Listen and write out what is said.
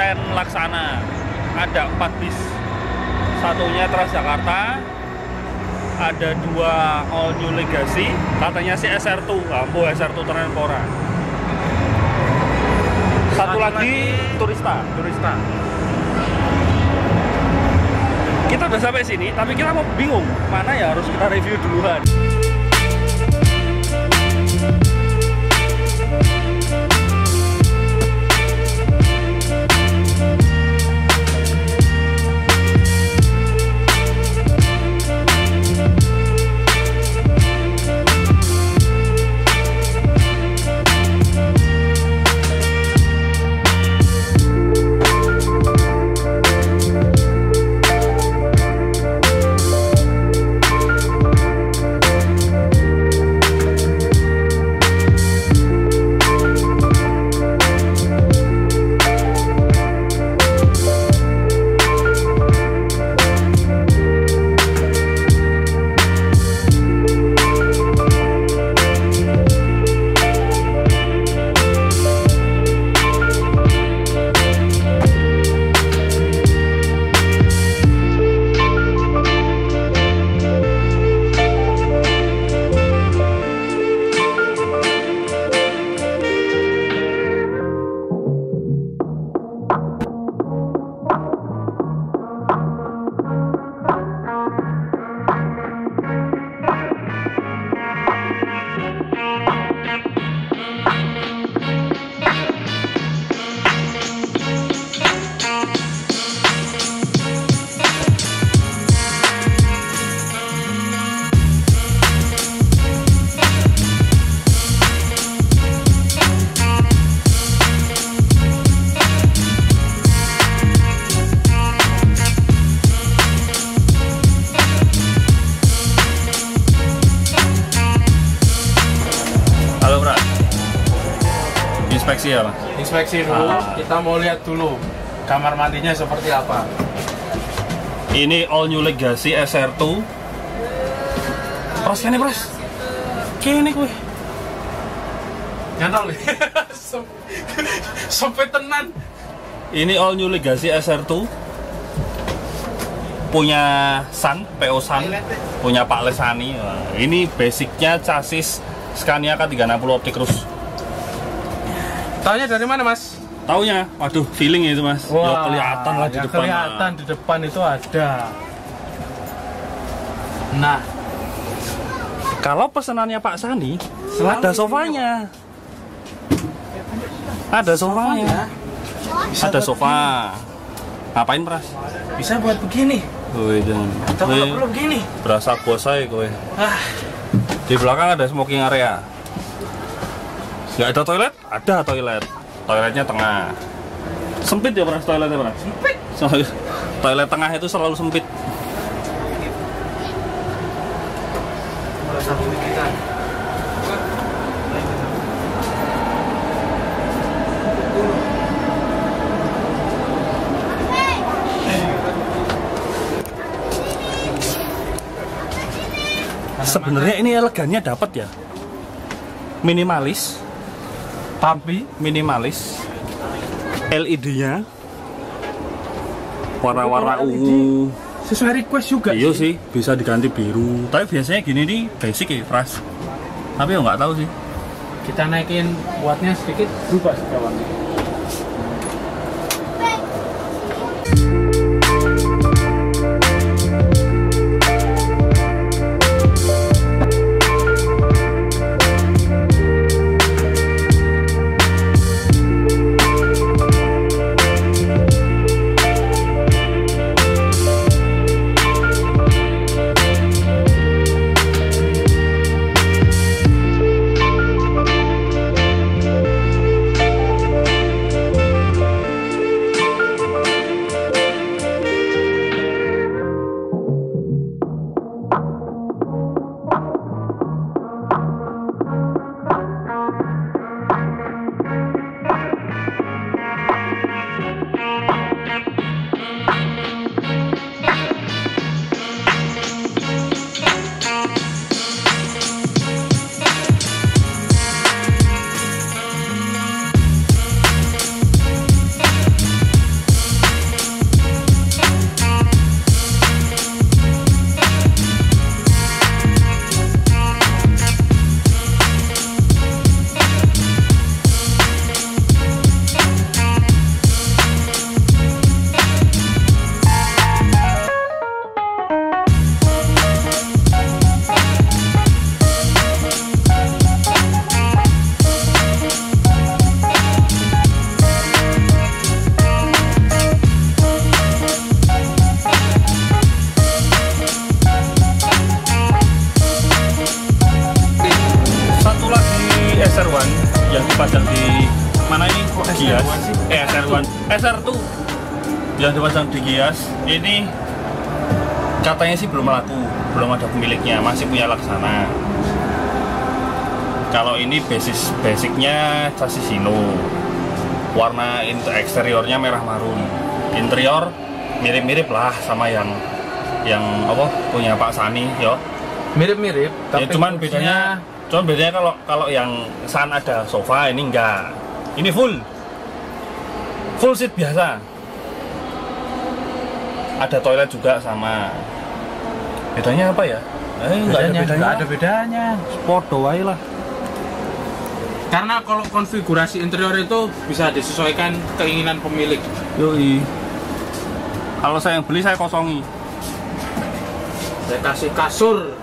Ken Laksana. Ada 4 bis. Satunya Transjakarta, ada 2 All New Legacy, katanya sih SR2, Ambo SR2 Trans-Pora. Satu lagi Turista. Kita udah sampai sini, tapi kita mau bingung mana ya harus kita review duluan. Inspeksi ya, Pak? Inspeksi dulu, kita mau lihat dulu kamar mandinya seperti apa. Ini All New Legacy SR2. Pros kene, Pros. Kene kuwi. Nyantol. Sempit tenan. Ini All New Legacy SR2. Punya San, PO San. Punya Pak Lesani. Wah, ini basicnya chassis Scania K360 Optikrus. Taunya dari mana, Mas? Taunya, waduh, feeling itu, Mas. Wah, ya kelihatan lah di ya depan. Kelihatan di depan itu ada. Nah, kalau pesanannya Pak Sani, ada sofanya. Ada sofanya. Ada sofa. Ngapain, Pras? Bisa buat begini. Woi, jangan. Atau kalau perlu begini. Berasa kuasai kowe. Di belakang ada smoking area. Nggak ada toilet? Ada toilet. Toiletnya tengah. Sempit ya, Pras, toiletnya, Pras? Sempit. Toilet tengah itu selalu sempit. Sebenarnya ini elegannya dapat ya. Minimalis, tapi minimalis. LED-nya warna-warna ungu. Sesuai request juga. Iya sih, bisa diganti biru. Tapi biasanya gini nih basic ya, Pras. Tapi ya nggak tahu sih. Kita naikin wattnya sedikit, berubah warnanya. dipajang di mana ini? Gias. SR1 sih? SR1. SR2 yang dipajang di Gias ini katanya sih belum laku, belum ada pemiliknya, masih punya Laksana. Kalau ini basicnya chassis Hino, warna eksteriornya merah marun, interior mirip-mirip lah sama yang apa punya Pak Sani yo. Mirip-mirip, Ya, cuman bedanya kalau yang San ada sofa, ini enggak. Ini full seat biasa. Ada toilet juga sama. Bedanya apa ya? nggak ada bedanya. Podo wae lah. Karena kalau konfigurasi interior itu bisa disesuaikan keinginan pemilik. Yoi. Kalau saya yang beli saya kosongi. Saya kasih kasur